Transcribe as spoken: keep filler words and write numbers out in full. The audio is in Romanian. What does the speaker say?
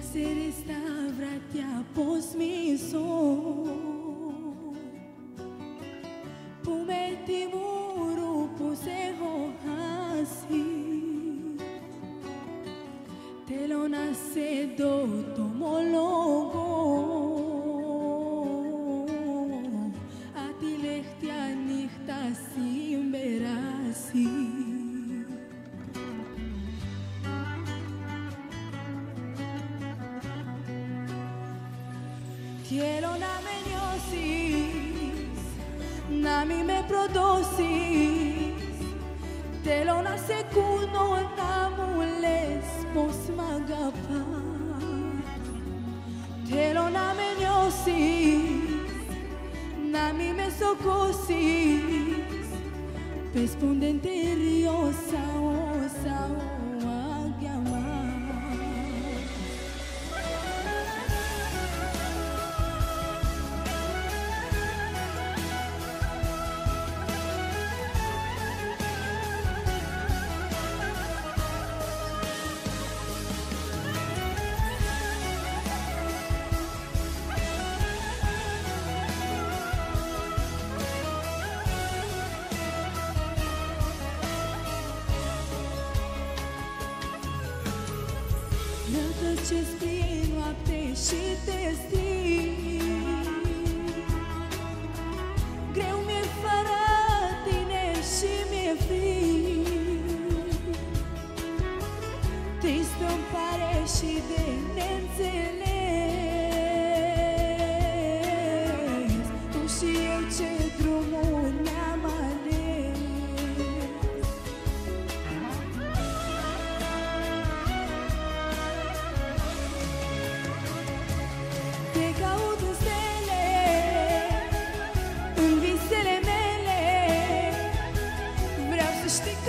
se restaurati a posmiso Pumeti muru puse hohasi Telo nasedo tomologo Ati lehtia nihta simberasi Quiero na meniosis, na mi me prodosis, te lo na secuno na mules pos magapa. Te lo na meniosis, na mi me socosis, pespondente riosa osa o agyama. Ce spui noapte și te stii Greu mi-e fără tine și mi-e frig Trist îmi pare și de neînțeles Tu și eu ce drumuri ne-am ales Știi că